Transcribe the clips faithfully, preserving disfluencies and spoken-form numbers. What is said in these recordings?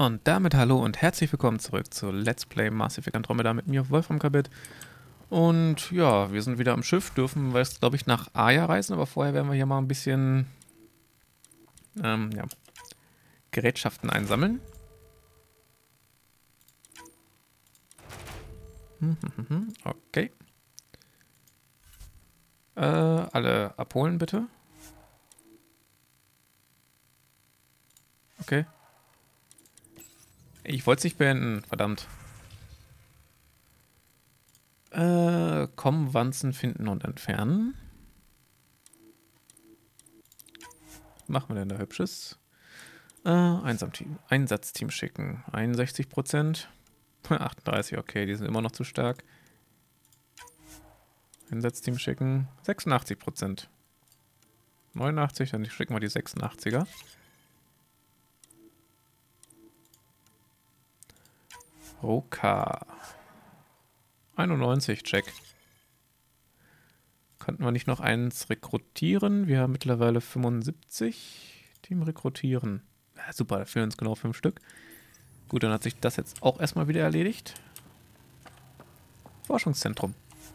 Und damit hallo und herzlich willkommen zurück zu Let's Play Mass Effect Andromeda mit mir, Wolfram Kabit. Und ja, wir sind wieder am Schiff, dürfen wir jetzt, glaube ich, nach Aya reisen, aber vorher werden wir hier mal ein bisschen ähm, ja, Gerätschaften einsammeln. Hm, hm, hm, okay. Äh, alle abholen, bitte. Okay. Ich wollte es nicht beenden, verdammt. Äh, kommen, wanzen, finden und entfernen. Was machen wir denn da Hübsches? Äh, Einsamteam, Einsatzteam schicken. einundsechzig Prozent. achtunddreißig, okay, die sind immer noch zu stark. Einsatzteam schicken. sechsundachtzig Prozent. neunundachtzig, dann schicken wir die sechsundachtziger. Roka. einundneunzig, check. Könnten wir nicht noch eins rekrutieren? Wir haben mittlerweile fünfundsiebzig. Team rekrutieren. Ja, super, da fehlen uns genau fünf Stück. Gut, dann hat sich das jetzt auch erstmal wieder erledigt. Forschungszentrum.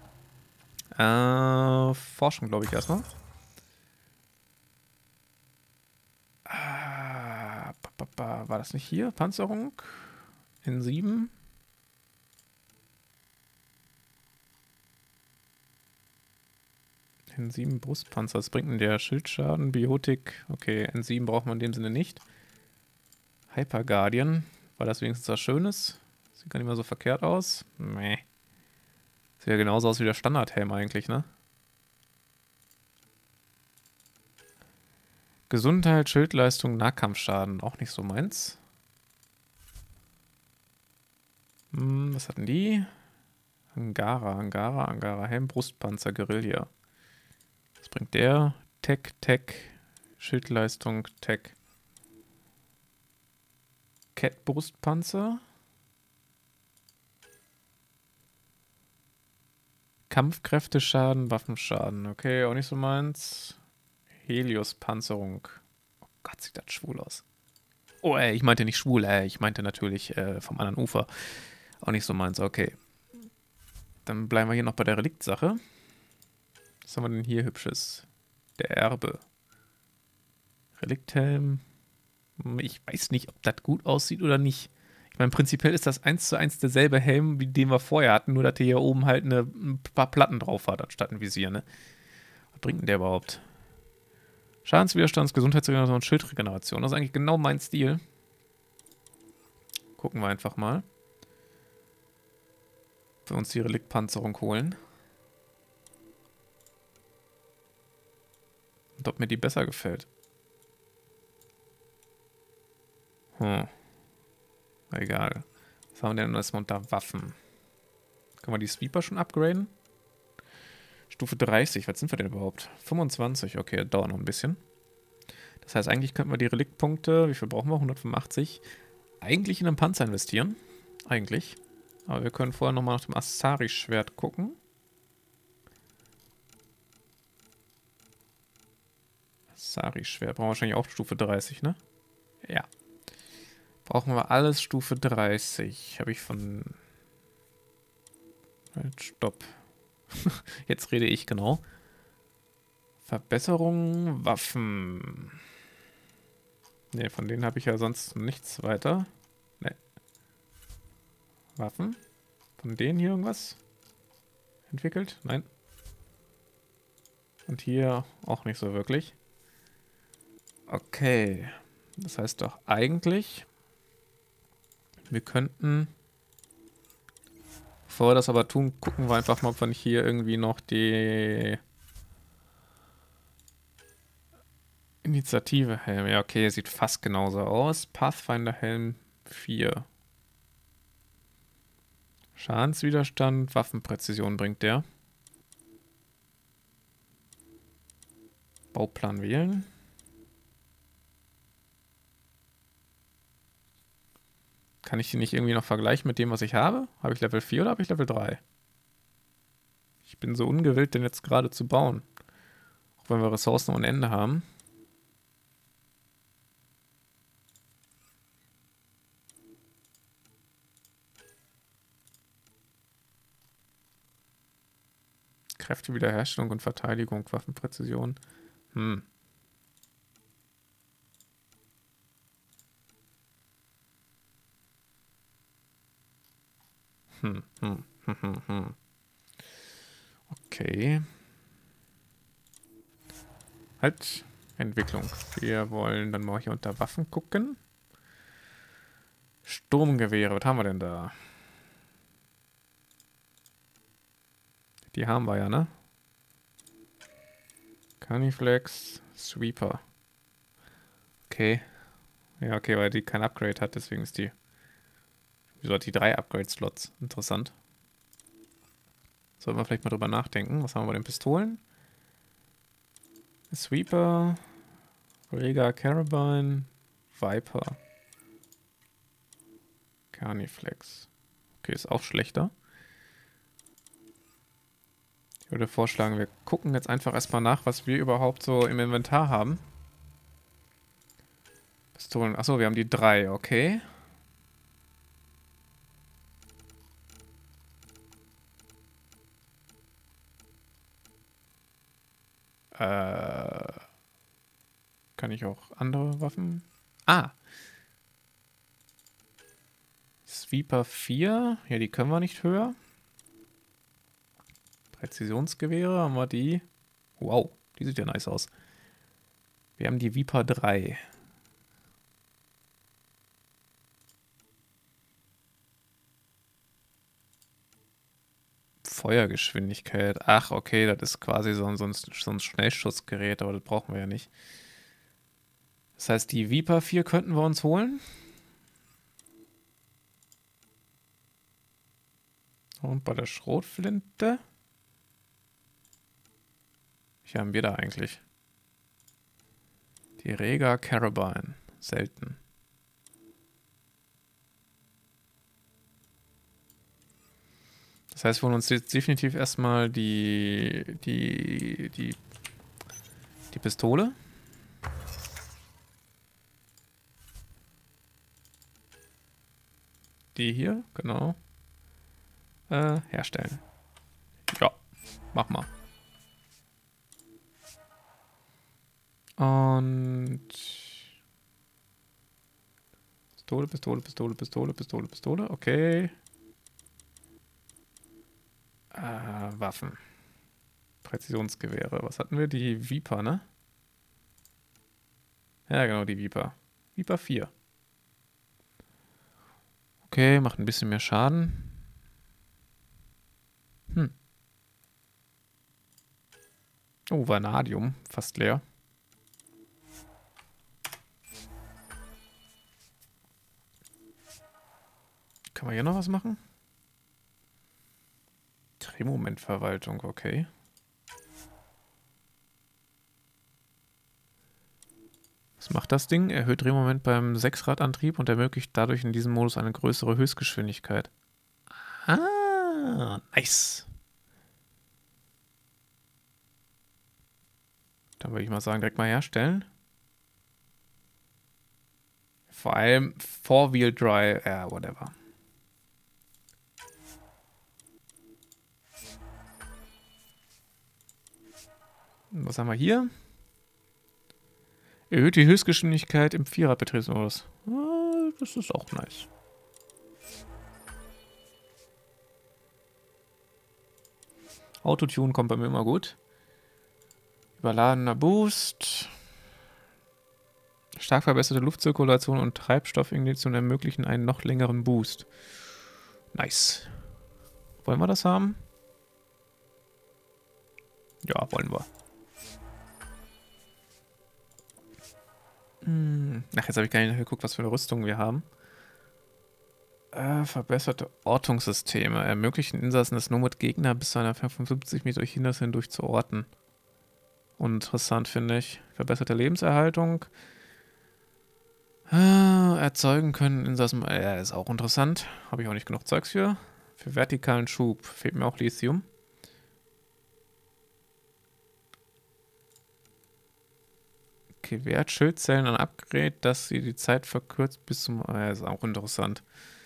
Äh, Forschung, glaube ich, erstmal. Ah, war das nicht hier? Panzerung? In sieben? N sieben Brustpanzer. Was bringt denn der? Schildschaden, Biotik. Okay, N sieben braucht man in dem Sinne nicht. Hyper Guardian. War das wenigstens was Schönes? Sieht gar nicht mehr so verkehrt aus. Meh. Sieht ja genauso aus wie der Standardhelm eigentlich, ne? Gesundheit, Schildleistung, Nahkampfschaden. Auch nicht so meins. Hm, was hatten die? Angara, Angara, Angara, Helm, Brustpanzer, Guerilla. Was bringt der? Tech, Tech, Schildleistung, Tech. Cat, Brustpanzer. Kampfkräfteschaden, Waffenschaden. Okay, auch nicht so meins. Helios, Panzerung. Oh Gott, sieht das schwul aus. Oh, ey, ich meinte nicht schwul, ey, ich meinte natürlich äh, vom anderen Ufer. Auch nicht so meins, okay. Dann bleiben wir hier noch bei der Reliktsache. Was haben wir denn hier Hübsches? Der Erbe. Relikthelm. Ich weiß nicht, ob das gut aussieht oder nicht. Ich meine, prinzipiell ist das eins zu eins derselbe Helm, wie den wir vorher hatten, nur dass der hier oben halt eine, ein paar Platten drauf hat, anstatt ein Visier, ne? Was bringt denn der überhaupt? Schadenswiderstands, Gesundheitsregeneration und Schildregeneration. Das ist eigentlich genau mein Stil. Gucken wir einfach mal. Ob wir uns die Reliktpanzerung holen. Und ob mir die besser gefällt. Hm. Egal. Was haben wir denn erstmal unter Waffen? Können wir die Sweeper schon upgraden? Stufe dreißig, was sind wir denn überhaupt? fünfundzwanzig, okay, das dauert noch ein bisschen. Das heißt, eigentlich könnten wir die Reliktpunkte, wie viel brauchen wir? hundertfünfundachtzig. Eigentlich in einen Panzer investieren. Eigentlich. Aber wir können vorher nochmal nach dem Asari-Schwert gucken. Asari-Schwert, brauchen wir wahrscheinlich auch Stufe dreißig, ne? Ja. Brauchen wir alles Stufe dreißig. Habe ich von... Halt, stopp. Jetzt rede ich, genau. Verbesserung, Waffen. Ne, von denen habe ich ja sonst nichts weiter. Ne. Waffen? Von denen hier irgendwas entwickelt? Nein. Und hier auch nicht so wirklich. Okay. Das heißt doch eigentlich... Wir könnten, bevor wir das aber tun, gucken wir einfach mal, ob wir nicht hier irgendwie noch die Initiative Helm. Ja, okay, sieht fast genauso aus. Pathfinder Helm vier. Schadenswiderstand, Waffenpräzision bringt der. Bauplan wählen. Kann ich die nicht irgendwie noch vergleichen mit dem, was ich habe? Habe ich Level vier oder habe ich Level drei? Ich bin so ungewillt, den jetzt gerade zu bauen. Auch wenn wir Ressourcen ohne Ende haben. Kräfte, Wiederherstellung und Verteidigung, Waffenpräzision. Hm. Hm, hm, hm, hm, hm. Okay. Halt. Entwicklung. Wir wollen dann mal hier unter Waffen gucken. Sturmgewehre, was haben wir denn da? Die haben wir ja, ne? Carniflex, Sweeper. Okay. Ja, okay, weil die kein Upgrade hat, deswegen ist die... Wieso hat die drei Upgrade-Slots? Interessant. Sollten wir vielleicht mal drüber nachdenken. Was haben wir bei den Pistolen? Sweeper, Rega Carabine, Viper. Carniflex. Okay, ist auch schlechter. Ich würde vorschlagen, wir gucken jetzt einfach erstmal nach, was wir überhaupt so im Inventar haben. Pistolen. Achso, wir haben die drei, okay. Äh, kann ich auch andere Waffen? Ah! Sweeper vier. Ja, die können wir nicht höher. Präzisionsgewehre haben wir die. Wow, die sieht ja nice aus. Wir haben die Viper drei. Feuergeschwindigkeit. Ach, okay, das ist quasi so ein, so ein, so ein Schnellschussgerät, aber das brauchen wir ja nicht. Das heißt, die Viper vier könnten wir uns holen. Und bei der Schrotflinte? Welche haben wir da eigentlich? Die Rega Carabine. Selten. Das heißt, wir holen uns jetzt definitiv erstmal die, die, die, die Pistole. Die hier, genau. Äh, herstellen. Ja, mach mal. Und Pistole, Pistole, Pistole, Pistole, Pistole, Pistole, okay. Äh, Waffen. Präzisionsgewehre. Was hatten wir? Die Viper, ne? Ja, genau, die Viper. Viper vier. Okay, macht ein bisschen mehr Schaden. Hm. Oh, Vanadium. Fast leer. Kann man hier noch was machen? Drehmomentverwaltung, okay. Was macht das Ding? Erhöht Drehmoment beim Sechsradantrieb und ermöglicht dadurch in diesem Modus eine größere Höchstgeschwindigkeit. Ah, nice. Dann würde ich mal sagen, direkt mal herstellen. Vor allem Four-Wheel-Drive, ja, whatever. Was haben wir hier? Erhöht die Höchstgeschwindigkeit im Vierradbetriebsmodus. Ah, das ist auch nice. Autotune kommt bei mir immer gut. Überladener Boost. Stark verbesserte Luftzirkulation und Treibstoffinjektion ermöglichen einen noch längeren Boost. Nice. Wollen wir das haben? Ja, wollen wir. Hm. Ach, jetzt habe ich gar nicht nachgeguckt, was für eine Rüstung wir haben. Äh, verbesserte Ortungssysteme ermöglichen Insassen es nur mit Gegner bis zu einer fünfundfünfzig Meter durch Hindernis hindurch zu orten. Interessant, finde ich. Verbesserte Lebenserhaltung. Äh, erzeugen können Insassen. Ja, äh, ist auch interessant. Habe ich auch nicht genug Zeugs für. Für vertikalen Schub fehlt mir auch Lithium. Okay, Wert Schildzellen an Upgrade, dass sie die Zeit verkürzt bis zum. Äh, ist auch interessant.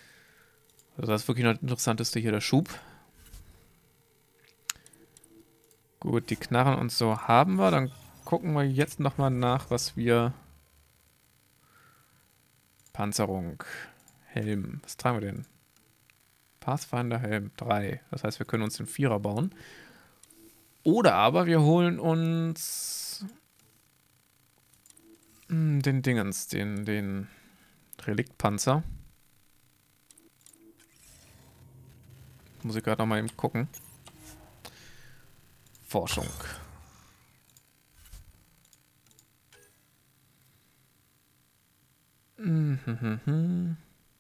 Also das ist wirklich noch das Interessanteste hier, der Schub. Gut, die Knarren und so haben wir. Dann gucken wir jetzt nochmal nach, was wir... Panzerung. Helm. Was tragen wir denn? Pathfinder Helm drei. Das heißt, wir können uns den Vierer bauen. Oder aber wir holen uns... Mh, den Dingens, den, den Reliktpanzer. Muss ich gerade noch mal eben gucken. Forschung. Mhm.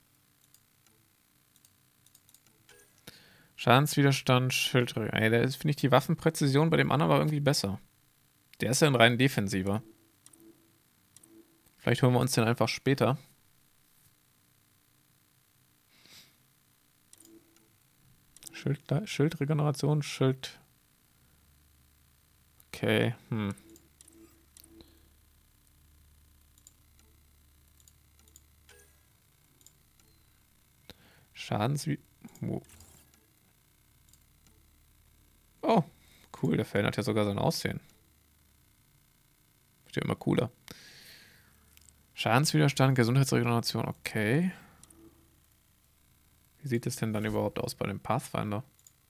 Schadenswiderstand, Schildträger. Ey, da finde ich die Waffenpräzision bei dem anderen aber irgendwie besser. Der ist ja ein rein defensiver. Vielleicht holen wir uns den einfach später. Schild, Schildregeneration, Schild. Okay, hm. Schadenswie... Oh. Oh, cool, der verändert ja sogar sein Aussehen. Wird ja immer cooler. Schadenswiderstand, Gesundheitsregeneration, okay. Wie sieht es denn dann überhaupt aus bei dem Pathfinder?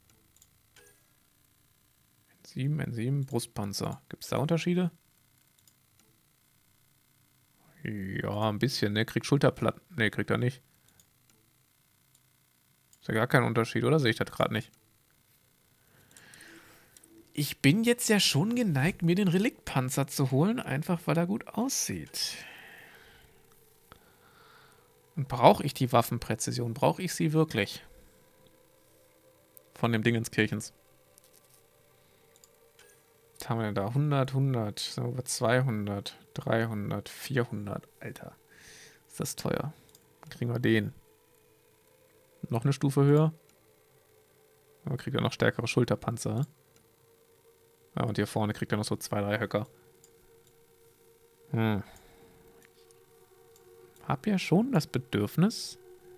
N sieben, N sieben, Brustpanzer. Gibt es da Unterschiede? Ja, ein bisschen, ne? Kriegt Schulterplatten. Ne, kriegt er nicht. Ist ja gar kein Unterschied, oder? Sehe ich das gerade nicht. Ich bin jetzt ja schon geneigt, mir den Reliktpanzer zu holen, einfach weil er gut aussieht. Und brauche ich die Waffenpräzision? Brauche ich sie wirklich? Von dem Dingenskirchens. Was haben wir denn da? hundert, hundert, so zweihundert, dreihundert, vierhundert. Alter, ist das teuer. Dann kriegen wir den. Noch eine Stufe höher. Aber kriegt er noch stärkere Schulterpanzer. Ja, und hier vorne kriegt er noch so zwei, drei Höcker. Hm. Hab ja schon das Bedürfnis.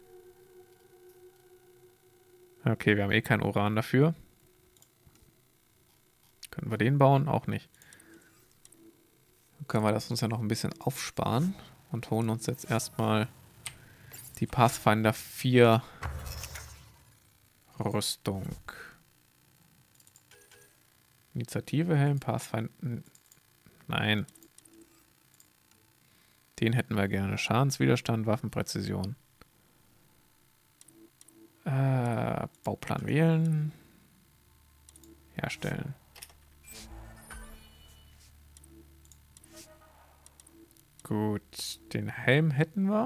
Okay, wir haben eh kein Uran dafür. Können wir den bauen? Auch nicht. Dann können wir das uns ja noch ein bisschen aufsparen und holen uns jetzt erstmal die Pathfinder vier Rüstung. Initiative Helm, Pathfinder... Nein. Den hätten wir gerne. Schadenswiderstand, Waffenpräzision. Äh, Bauplan wählen. Herstellen. Gut, den Helm hätten wir.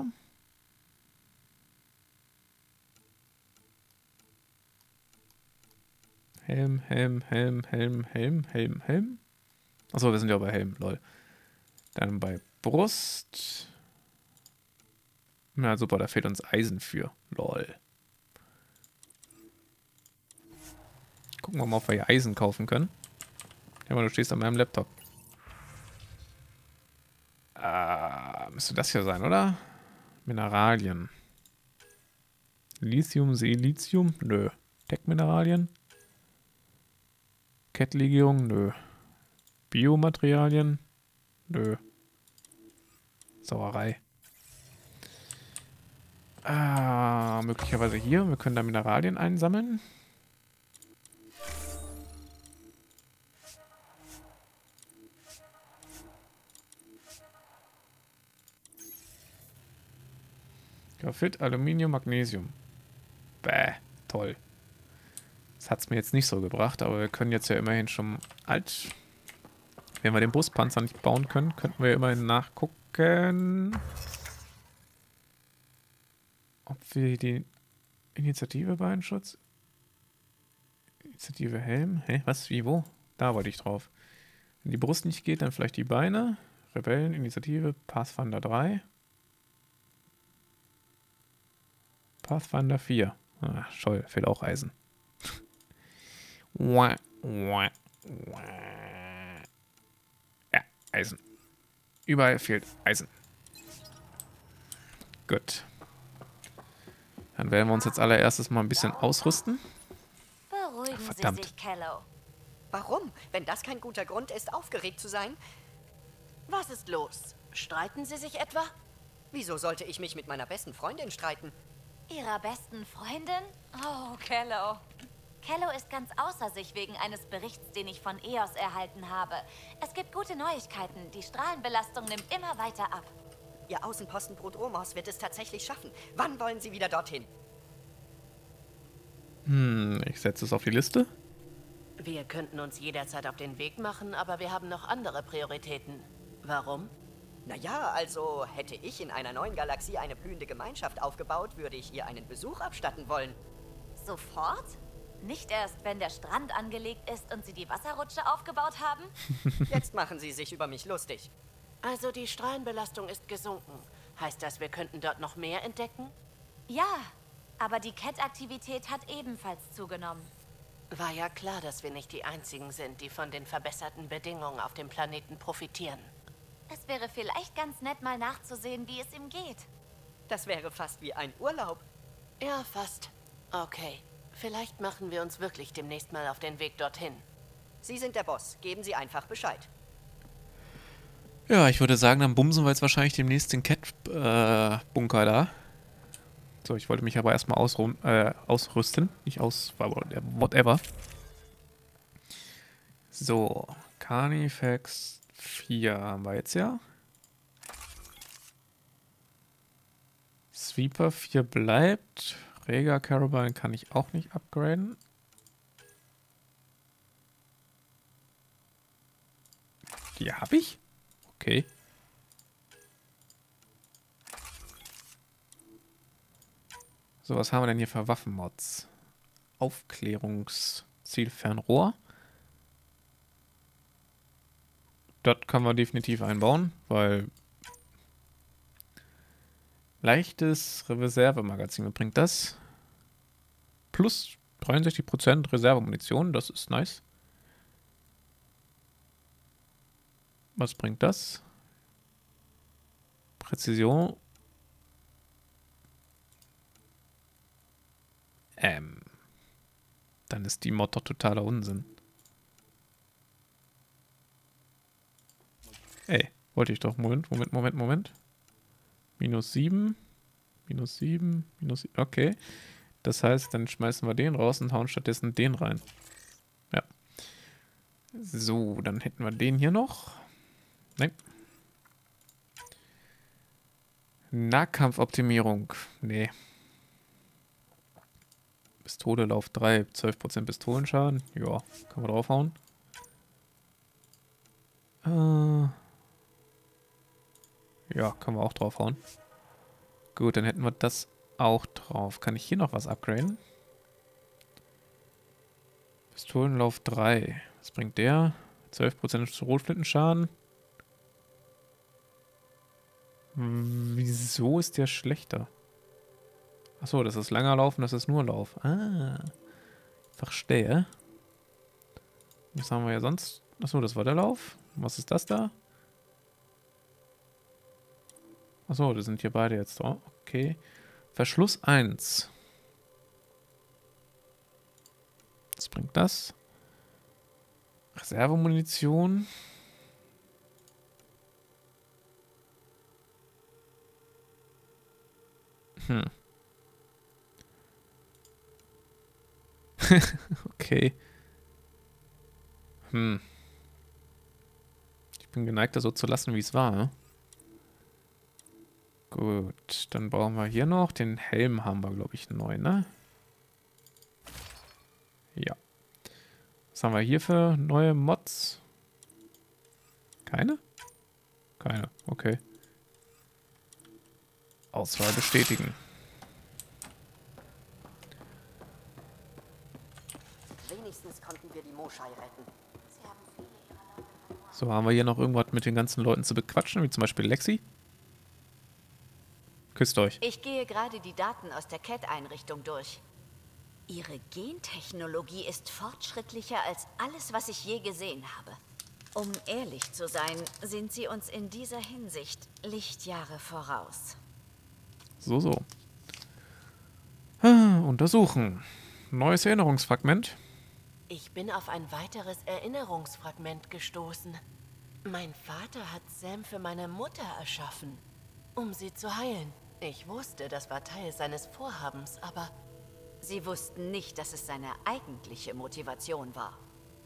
Helm, Helm, Helm, Helm, Helm, Helm, Helm. Achso, wir sind ja bei Helm, lol. Dann bei Brust. Na super, da fehlt uns Eisen für. Lol. Gucken wir mal, ob wir hier Eisen kaufen können. Ja, aber du stehst an meinem Laptop. Äh, müsste das hier sein, oder? Mineralien. Lithium, Silizium? Nö. Tech-Mineralien? Kettlegierung? Nö. Biomaterialien? Nö. Sauerei. Ah, möglicherweise hier. Wir können da Mineralien einsammeln. Graphit, Aluminium, Magnesium. Bäh, toll. Das hat es mir jetzt nicht so gebracht, aber wir können jetzt ja immerhin schon... Alt. Wenn wir den Brustpanzer nicht bauen können, könnten wir immerhin nachgucken, ob wir die Initiative Beinschutz... Initiative Helm? Hä? Was? Wie? Wo? Da wollte ich drauf. Wenn die Brust nicht geht, dann vielleicht die Beine. Rebellen, Initiative, Pathfinder drei. Pathfinder vier. Ah, Scholl, fehlt auch Eisen. Ja, Eisen. Überall fehlt Eisen. Gut. Dann werden wir uns jetzt allererstes mal ein bisschen ausrüsten. Beruhigen Verdammt. Sie sich, Kello. Warum? Wenn das kein guter Grund ist, aufgeregt zu sein? Was ist los? Streiten Sie sich etwa? Wieso sollte ich mich mit meiner besten Freundin streiten? Ihrer besten Freundin? Oh, Kello. Kello ist ganz außer sich wegen eines Berichts, den ich von E O S erhalten habe. Es gibt gute Neuigkeiten. Die Strahlenbelastung nimmt immer weiter ab. Ihr Außenposten Prodromos wird es tatsächlich schaffen. Wann wollen Sie wieder dorthin? Hm, ich setze es auf die Liste. Wir könnten uns jederzeit auf den Weg machen, aber wir haben noch andere Prioritäten. Warum? Naja, also hätte ich in einer neuen Galaxie eine blühende Gemeinschaft aufgebaut, würde ich ihr einen Besuch abstatten wollen. Sofort? Nicht erst, wenn der Strand angelegt ist und sie die Wasserrutsche aufgebaut haben? Jetzt machen Sie sich über mich lustig. Also die Strahlenbelastung ist gesunken. Heißt das, wir könnten dort noch mehr entdecken? Ja, aber die Cat-Aktivität hat ebenfalls zugenommen. War ja klar, dass wir nicht die Einzigen sind, die von den verbesserten Bedingungen auf dem Planeten profitieren. Es wäre vielleicht ganz nett, mal nachzusehen, wie es ihm geht. Das wäre fast wie ein Urlaub. Ja, fast. Okay, vielleicht machen wir uns wirklich demnächst mal auf den Weg dorthin. Sie sind der Boss. Geben Sie einfach Bescheid. Ja, ich würde sagen, dann bumsen wir jetzt wahrscheinlich demnächst den Cat-Bunker äh, da. So, ich wollte mich aber erstmal ausruhen, äh, ausrüsten. Nicht aus, whatever. So, Carnifex vier haben wir jetzt ja. Sweeper vier bleibt. Rega Caravan kann ich auch nicht upgraden. Die habe ich? Okay. So, was haben wir denn hier für Waffenmods? Aufklärungszielfernrohr. Das können wir definitiv einbauen, weil leichtes Reservemagazin, was bringt das? Plus dreiundsechzig Prozent Reservemunition, das ist nice. Was bringt das? Präzision. Ähm. Dann ist die Mod doch totaler Unsinn. Ey, wollte ich doch. Moment, Moment, Moment, Moment. Minus sieben. Minus sieben. Minus sieben. Okay. Das heißt, dann schmeißen wir den raus und hauen stattdessen den rein. Ja. So, dann hätten wir den hier noch. Nein. Nahkampfoptimierung. Nee. Pistole, Lauf drei, zwölf Prozent Pistolenschaden. Ja, kann man draufhauen. Äh. Ja, können wir auch draufhauen. Gut, dann hätten wir das auch drauf. Kann ich hier noch was upgraden? Pistolenlauf drei. Was bringt der? zwölf Prozent Rotflintenschaden. Wieso ist der schlechter? Achso, das ist langer Lauf und das ist nur Lauf. Ah. Verstehe. Was haben wir ja sonst? Achso, das war der Lauf. Was ist das da? Achso, das sind hier beide jetzt drauf. Okay. Verschluss eins. Was bringt das? Reservemunition. Hm. Okay. Hm. Ich bin geneigt, das so zu lassen, wie es war. Ne? Gut, dann brauchen wir hier noch. Den Helm haben wir, glaube ich, neu, ne? Ja. Was haben wir hier für neue Mods? Keine? Keine, okay. Auswahl bestätigen. Wenigstens konnten wir die Moschei retten. So, haben wir hier noch irgendwas mit den ganzen Leuten zu bequatschen, wie zum Beispiel Lexi? Küsst euch. Ich gehe gerade die Daten aus der Cat-Einrichtung durch. Ihre Gentechnologie ist fortschrittlicher als alles, was ich je gesehen habe. Um ehrlich zu sein, sind sie uns in dieser Hinsicht Lichtjahre voraus. So, so. Ah, untersuchen. Neues Erinnerungsfragment. Ich bin auf ein weiteres Erinnerungsfragment gestoßen. Mein Vater hat Sam für meine Mutter erschaffen, um sie zu heilen. Ich wusste, das war Teil seines Vorhabens, aber... Sie wussten nicht, dass es seine eigentliche Motivation war.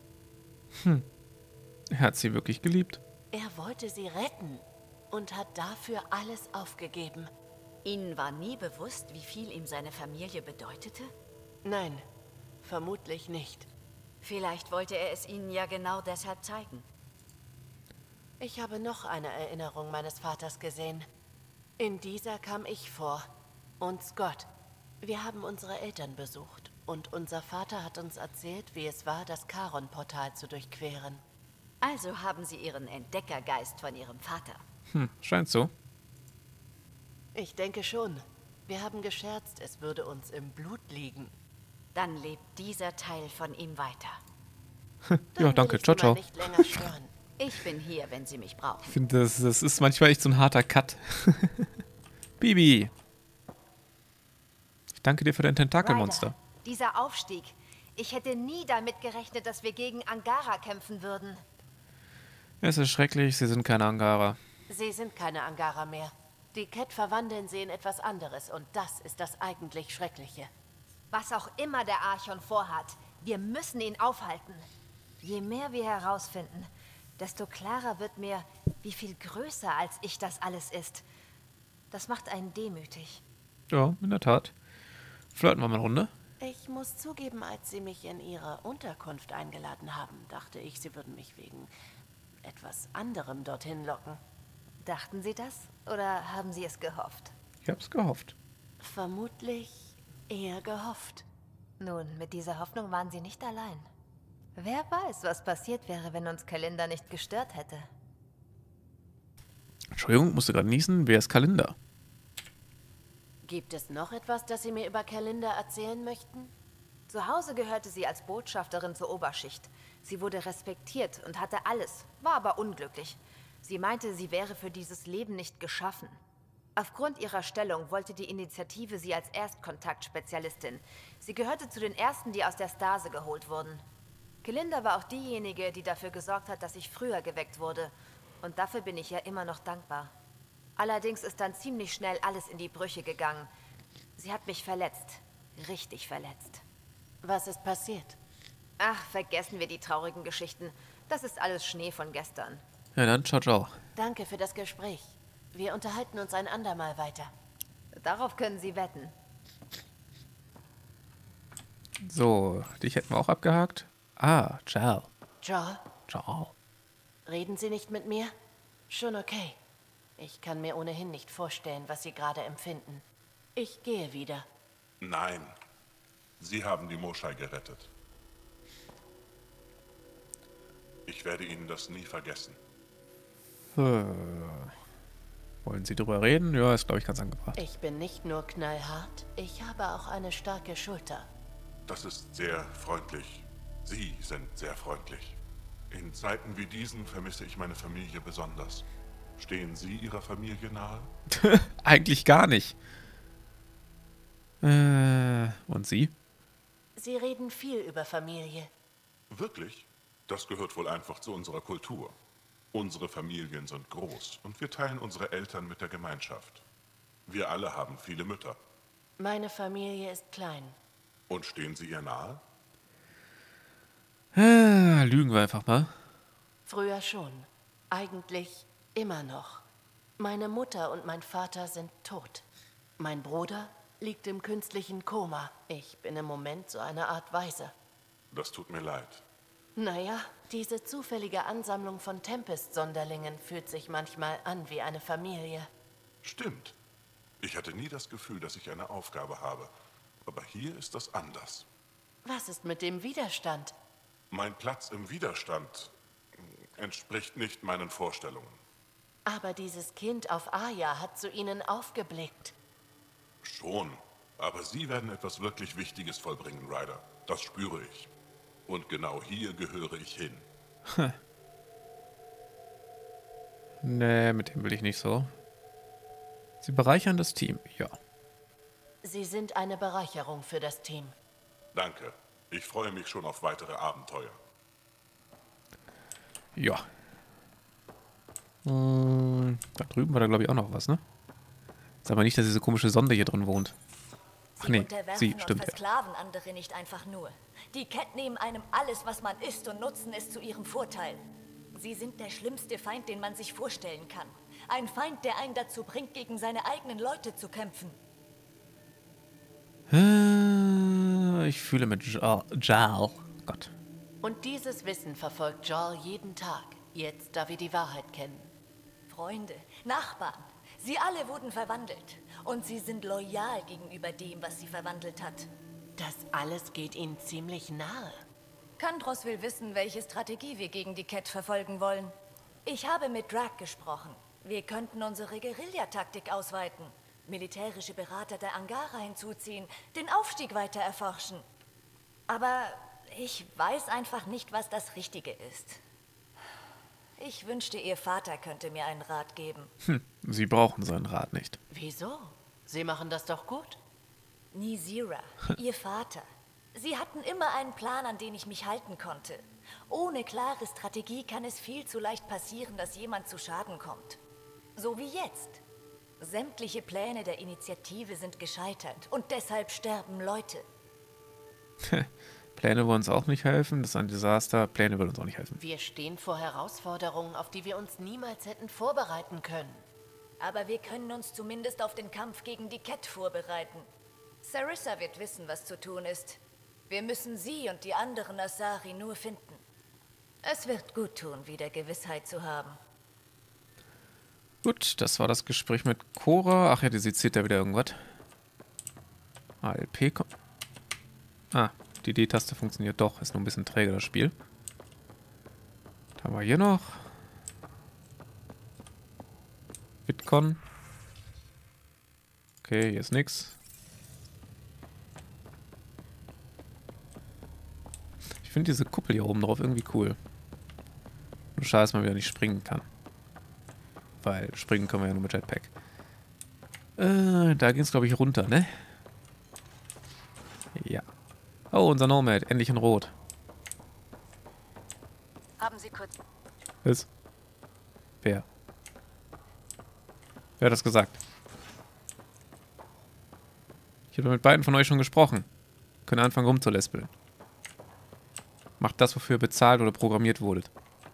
Er hat sie wirklich geliebt. Er wollte sie retten und hat dafür alles aufgegeben. Ihnen war nie bewusst, wie viel ihm seine Familie bedeutete? Nein, vermutlich nicht. Vielleicht wollte er es Ihnen ja genau deshalb zeigen. Ich habe noch eine Erinnerung meines Vaters gesehen. In dieser kam ich vor. Und Scott. Wir haben unsere Eltern besucht. Und unser Vater hat uns erzählt, wie es war, das Charon-Portal zu durchqueren. Also haben Sie Ihren Entdeckergeist von Ihrem Vater. Hm, scheint so. Ich denke schon. Wir haben gescherzt, es würde uns im Blut liegen. Dann lebt dieser Teil von ihm weiter. Ja, Dann danke. will ich Ciao, Sie mal ciao. nicht länger stören. Ich bin hier, wenn Sie mich brauchen. Ich finde, das, das ist manchmal echt so ein harter Cut. Bibi. Ich danke dir für dein Tentakelmonster. Ryder, dieser Aufstieg. Ich hätte nie damit gerechnet, dass wir gegen Angara kämpfen würden. Es ist schrecklich, sie sind keine Angara. Sie sind keine Angara mehr. Die Cat verwandeln sie in etwas anderes und das ist das eigentlich Schreckliche. Was auch immer der Archon vorhat, wir müssen ihn aufhalten. Je mehr wir herausfinden, desto klarer wird mir, wie viel größer als ich das alles ist. Das macht einen demütig. Ja, in der Tat. Flirten wir mal eine Runde. Ich muss zugeben, als Sie mich in Ihre Unterkunft eingeladen haben, dachte ich, Sie würden mich wegen etwas anderem dorthin locken. Dachten Sie das? Oder haben Sie es gehofft? Ich hab's gehofft. Vermutlich eher gehofft. Nun, mit dieser Hoffnung waren Sie nicht allein. Wer weiß, was passiert wäre, wenn uns Kalender nicht gestört hätte. Entschuldigung, musste gerade niesen. Wer ist Kalender? Gibt es noch etwas, das Sie mir über Kalender erzählen möchten? Zu Hause gehörte sie als Botschafterin zur Oberschicht. Sie wurde respektiert und hatte alles, war aber unglücklich. Sie meinte, sie wäre für dieses Leben nicht geschaffen. Aufgrund ihrer Stellung wollte die Initiative sie als Erstkontaktspezialistin. Sie gehörte zu den Ersten, die aus der Stase geholt wurden. Kelinda war auch diejenige, die dafür gesorgt hat, dass ich früher geweckt wurde. Und dafür bin ich ja immer noch dankbar. Allerdings ist dann ziemlich schnell alles in die Brüche gegangen. Sie hat mich verletzt. Richtig verletzt. Was ist passiert? Ach, vergessen wir die traurigen Geschichten. Das ist alles Schnee von gestern. Ja, dann ciao, ciao. Danke für das Gespräch. Wir unterhalten uns ein andermal weiter. Darauf können Sie wetten. So, dich hätten wir auch abgehakt. Ah, ciao. Joel, Ciao. reden Sie nicht mit mir? Schon okay. Ich kann mir ohnehin nicht vorstellen, was Sie gerade empfinden. Ich gehe wieder. Nein, Sie haben die Moschei gerettet. Ich werde Ihnen das nie vergessen. Äh, wollen Sie drüber reden? Ja, ist, glaube ich, ganz angebracht. Ich bin nicht nur knallhart, ich habe auch eine starke Schulter. Das ist sehr freundlich. Sie sind sehr freundlich. In Zeiten wie diesen vermisse ich meine Familie besonders. Stehen Sie Ihrer Familie nahe? Eigentlich gar nicht. Äh, und Sie? Sie reden viel über Familie. Wirklich? Das gehört wohl einfach zu unserer Kultur. Unsere Familien sind groß und wir teilen unsere Eltern mit der Gemeinschaft. Wir alle haben viele Mütter. Meine Familie ist klein. Und stehen Sie ihr nahe? Äh, lügen wir einfach mal. Früher schon. Eigentlich immer noch. Meine Mutter und mein Vater sind tot. Mein Bruder liegt im künstlichen Koma. Ich bin im Moment so eine Art Waise. Das tut mir leid. Naja, diese zufällige Ansammlung von Tempest-Sonderlingen fühlt sich manchmal an wie eine Familie. Stimmt. Ich hatte nie das Gefühl, dass ich eine Aufgabe habe. Aber hier ist das anders. Was ist mit dem Widerstand? Mein Platz im Widerstand entspricht nicht meinen Vorstellungen. Aber dieses Kind auf Aya hat zu Ihnen aufgeblickt. Schon. Aber Sie werden etwas wirklich Wichtiges vollbringen, Ryder. Das spüre ich. Und genau hier gehöre ich hin. Nee, mit dem will ich nicht so. Sie bereichern das Team, ja. Sie sind eine Bereicherung für das Team. Danke. Ich freue mich schon auf weitere Abenteuer. Ja. Und da drüben war da, glaube ich, auch noch was, ne? Sag mal nicht, dass diese komische Sonde hier drin wohnt. Ach nee, sie, stimmt. Und versklaven andere nicht einfach nur. Die Kett nehmen einem alles, was man ist, und nutzen es zu ihrem Vorteil. Sie sind der schlimmste Feind, den man sich vorstellen kann. Ein Feind, der einen dazu bringt, gegen seine eigenen Leute zu kämpfen. Ich fühle mit Jal. Jal. Gott. Und dieses Wissen verfolgt Jal jeden Tag, jetzt da wir die Wahrheit kennen. Freunde, Nachbarn, sie alle wurden verwandelt. Und sie sind loyal gegenüber dem, was sie verwandelt hat. Das alles geht ihnen ziemlich nahe. Kandros will wissen, welche Strategie wir gegen die Kett verfolgen wollen. Ich habe mit Drag gesprochen. Wir könnten unsere Guerillataktik ausweiten, militärische Berater der Angara hinzuziehen, den Aufstieg weiter erforschen. Aber ich weiß einfach nicht, was das Richtige ist. Ich wünschte, Ihr Vater könnte mir einen Rat geben. Hm, Sie brauchen seinen Rat nicht. Wieso? Sie machen das doch gut. Nizira, Ihr Vater. Sie hatten immer einen Plan, an den ich mich halten konnte. Ohne klare Strategie kann es viel zu leicht passieren, dass jemand zu Schaden kommt. So wie jetzt. Sämtliche Pläne der Initiative sind gescheitert und deshalb sterben Leute. Pläne wollen uns auch nicht helfen, das ist ein Desaster, Pläne wollen uns auch nicht helfen. Wir stehen vor Herausforderungen, auf die wir uns niemals hätten vorbereiten können. Aber wir können uns zumindest auf den Kampf gegen die Kett vorbereiten. Sarissa wird wissen, was zu tun ist. Wir müssen sie und die anderen Asari nur finden. Es wird gut tun, wieder Gewissheit zu haben. Gut, das war das Gespräch mit Cora. Ach ja, die seziert da wieder irgendwas. A L P kommt. Ah, die D-Taste funktioniert doch. Ist nur ein bisschen träge, das Spiel. Was haben wir hier noch? Bitcon. Okay, hier ist nix. Ich finde diese Kuppel hier oben drauf irgendwie cool. Nur schade, dass man wieder nicht springen kann. Weil springen können wir ja nur mit Jetpack. Äh, da ging es, glaube ich, runter, ne? Ja. Oh, unser Nomad. Endlich in Rot. Haben Sie kurz... Was? Wer? Wer hat das gesagt? Ich habe mit beiden von euch schon gesprochen. Können anfangen rumzuläspeln. Macht das, wofür ihr bezahlt oder programmiert wurdet.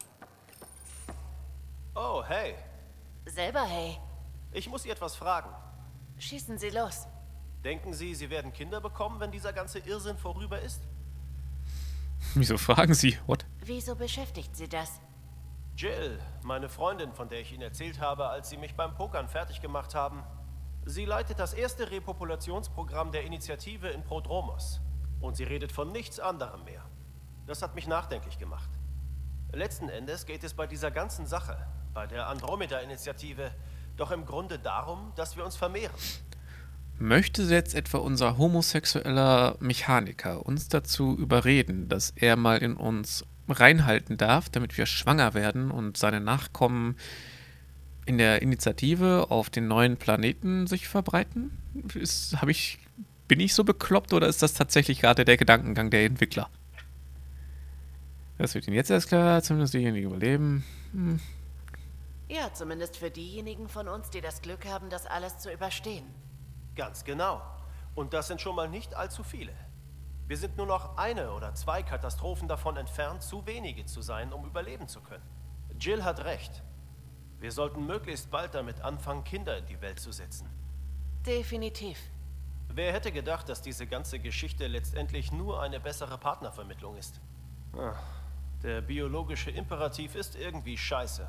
Oh, hey. Selber hey. Ich muss Sie etwas fragen. Schießen Sie los. Denken Sie, Sie werden Kinder bekommen, wenn dieser ganze Irrsinn vorüber ist? Wieso fragen Sie? What? Wieso beschäftigt Sie das? Jill, meine Freundin, von der ich Ihnen erzählt habe, als Sie mich beim Pokern fertig gemacht haben. Sie leitet das erste Repopulationsprogramm der Initiative in Prodromos. Und sie redet von nichts anderem mehr. Das hat mich nachdenklich gemacht. Letzten Endes geht es bei dieser ganzen Sache, bei der Andromeda-Initiative, doch im Grunde darum, dass wir uns vermehren. Möchte jetzt etwa unser homosexueller Mechaniker uns dazu überreden, dass er mal in uns reinhalten darf, damit wir schwanger werden und seine Nachkommen in der Initiative auf den neuen Planeten sich verbreiten? Ist, hab ich, bin ich so bekloppt oder ist das tatsächlich gerade der Gedankengang der Entwickler? Das wird Ihnen jetzt erst klar, zumindest diejenigen überleben. Hm. Ja, zumindest für diejenigen von uns, die das Glück haben, das alles zu überstehen. Ganz genau. Und das sind schon mal nicht allzu viele. Wir sind nur noch eine oder zwei Katastrophen davon entfernt, zu wenige zu sein, um überleben zu können. Jill hat recht. Wir sollten möglichst bald damit anfangen, Kinder in die Welt zu setzen. Definitiv. Wer hätte gedacht, dass diese ganze Geschichte letztendlich nur eine bessere Partnervermittlung ist? Ach, der biologische Imperativ ist irgendwie scheiße.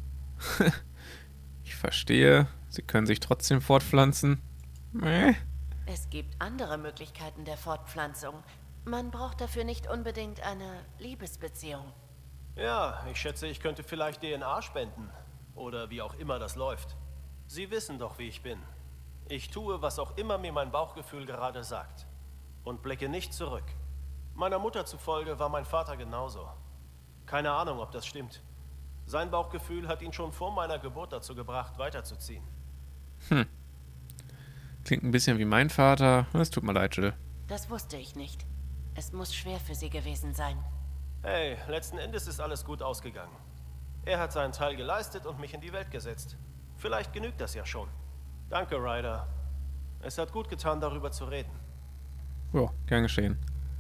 Ich verstehe. Sie können sich trotzdem fortpflanzen. Mäh. Es gibt andere Möglichkeiten der Fortpflanzung. Man braucht dafür nicht unbedingt eine Liebesbeziehung. Ja, ich schätze, ich könnte vielleicht D N A spenden. Oder wie auch immer das läuft. Sie wissen doch, wie ich bin. Ich tue, was auch immer mir mein Bauchgefühl gerade sagt. Und blicke nicht zurück. Meiner Mutter zufolge war mein Vater genauso. Keine Ahnung, ob das stimmt. Sein Bauchgefühl hat ihn schon vor meiner Geburt dazu gebracht, weiterzuziehen. Hm. Klingt ein bisschen wie mein Vater. Es tut mir leid, Jill. Das wusste ich nicht. Es muss schwer für sie gewesen sein. Hey, letzten Endes ist alles gut ausgegangen. Er hat seinen Teil geleistet und mich in die Welt gesetzt. Vielleicht genügt das ja schon. Danke, Ryder. Es hat gut getan, darüber zu reden. Ja, gern geschehen.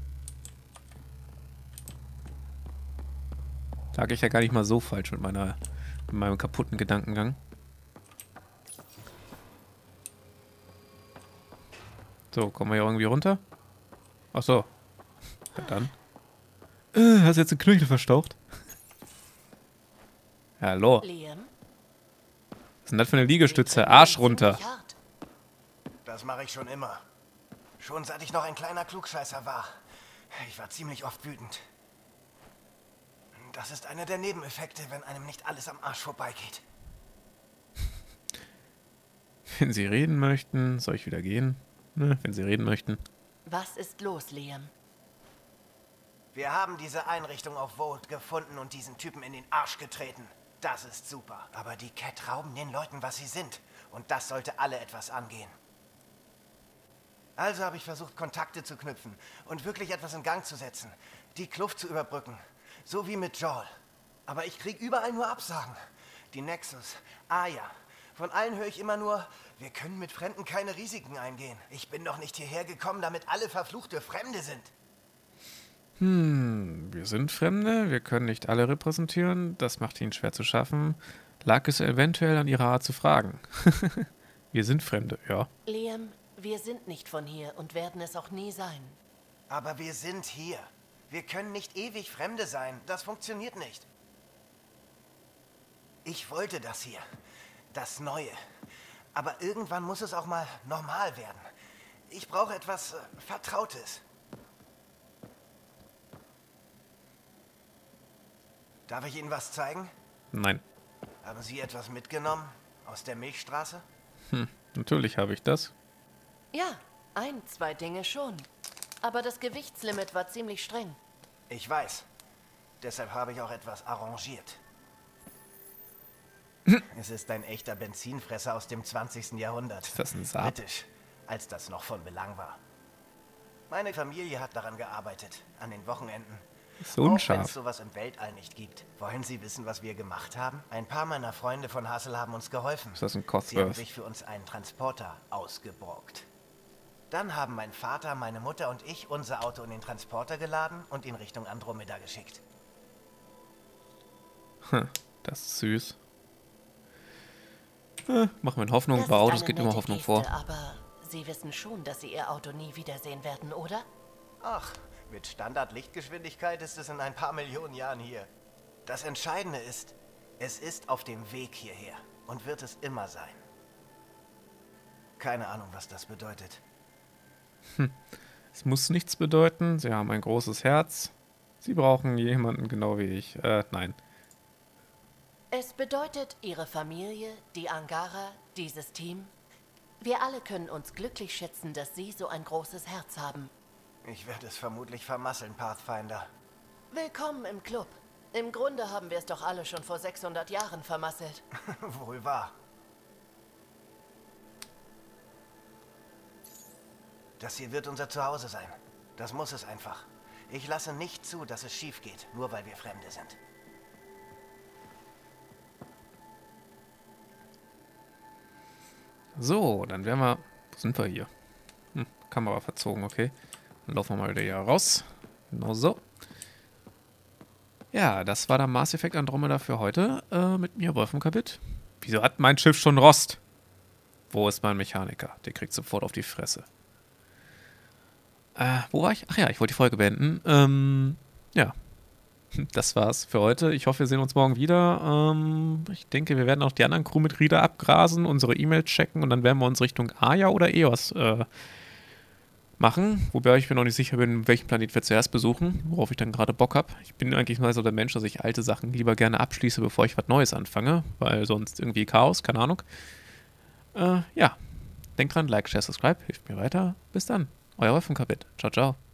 Lag ich ja gar nicht mal so falsch mit meiner, mit meinem kaputten Gedankengang. So, kommen wir hier irgendwie runter? Ach so. Ja, dann. Äh, hast du jetzt den Knöchel verstaucht? Hallo. Liam? Was ist denn das für eine Liegestütze? Arsch runter. Das mache ich schon immer. Schon seit ich noch ein kleiner Klugscheißer war. Ich war ziemlich oft wütend. Das ist einer der Nebeneffekte, wenn einem nicht alles am Arsch vorbeigeht. Wenn Sie reden möchten, soll ich wieder gehen? Ne, wenn Sie reden möchten. Was ist los, Liam? Wir haben diese Einrichtung auf Vault gefunden und diesen Typen in den Arsch getreten. Das ist super. Aber die Cat rauben den Leuten, was sie sind. Und das sollte alle etwas angehen. Also habe ich versucht, Kontakte zu knüpfen und wirklich etwas in Gang zu setzen. Die Kluft zu überbrücken. So wie mit Joel. Aber ich kriege überall nur Absagen. Die Nexus, Aya. Von allen höre ich immer nur, wir können mit Fremden keine Risiken eingehen. Ich bin doch nicht hierher gekommen, damit alle verfluchte Fremde sind. Hm, wir sind Fremde, wir können nicht alle repräsentieren, das macht ihnen schwer zu schaffen. Lag es eventuell an ihrer Art zu fragen? Wir sind Fremde, ja. Liam, wir sind nicht von hier und werden es auch nie sein. Aber wir sind hier. Wir können nicht ewig Fremde sein. Das funktioniert nicht. Ich wollte das hier. Das Neue. Aber irgendwann muss es auch mal normal werden. Ich brauche etwas äh, Vertrautes. Darf ich Ihnen was zeigen? Nein. Haben Sie etwas mitgenommen? Aus der Milchstraße? Hm, natürlich habe ich das. Ja, ein, zwei Dinge schon. Aber das Gewichtslimit war ziemlich streng. Ich weiß. Deshalb habe ich auch etwas arrangiert. Es ist ein echter Benzinfresser aus dem zwanzigsten Jahrhundert. Ist das ein Saab? Britisch, als das noch von Belang war. Meine Familie hat daran gearbeitet, an den Wochenenden. So Auch wenn unscharf. es sowas im Weltall nicht gibt. Wollen Sie wissen, was wir gemacht haben? Ein paar meiner Freunde von Hustle haben uns geholfen. Ist das ein Sie haben Cotsworth? sich für uns einen Transporter ausgeborgt. Dann haben mein Vater, meine Mutter und ich unser Auto in den Transporter geladen und ihn Richtung Andromeda geschickt. Hm, das ist süß. Äh, machen wir Hoffnung. Das Bei ist Autos eine geht immer nette Hoffnung Geste, vor. Aber Sie wissen schon, dass Sie Ihr Auto nie wiedersehen werden, oder? Ach, mit Standard-Lichtgeschwindigkeit ist es in ein paar Millionen Jahren hier. Das Entscheidende ist, es ist auf dem Weg hierher und wird es immer sein. Keine Ahnung, was das bedeutet. Es muss nichts bedeuten. Sie haben ein großes Herz. Sie brauchen jemanden genau wie ich. Äh, nein. Es bedeutet, Ihre Familie, die Angara, dieses Team. Wir alle können uns glücklich schätzen, dass Sie so ein großes Herz haben. Ich werde es vermutlich vermasseln, Pathfinder. Willkommen im Club. Im Grunde haben wir es doch alle schon vor sechshundert Jahren vermasselt. Wohl wahr. Das hier wird unser Zuhause sein. Das muss es einfach. Ich lasse nicht zu, dass es schief geht, nur weil wir Fremde sind. So, dann wären wir... Wo sind wir hier? Hm, Kamera verzogen, okay. Dann laufen wir mal wieder hier raus. Genau so. Ja, das war der Mass Effect Andromeda für heute. Äh, mit mir, Wolfenkabit. Wieso hat mein Schiff schon Rost? Wo ist mein Mechaniker? Der kriegt sofort auf die Fresse. Äh, wo war ich? Ach ja, ich wollte die Folge beenden. Ähm, ja. Das war's für heute. Ich hoffe, wir sehen uns morgen wieder. Ähm, ich denke, wir werden auch die anderen Crewmitglieder abgrasen, unsere E-Mail checken und dann werden wir uns Richtung Aya oder E O S äh, machen. Wobei ich mir noch nicht sicher bin, welchen Planet wir zuerst besuchen, worauf ich dann gerade Bock habe. Ich bin eigentlich mal so der Mensch, dass ich alte Sachen lieber gerne abschließe, bevor ich was Neues anfange, weil sonst irgendwie Chaos, keine Ahnung. Äh, ja. Denkt dran, Like, Share, Subscribe, hilft mir weiter. Bis dann. Euer Wolfenkabit. Ciao, ciao.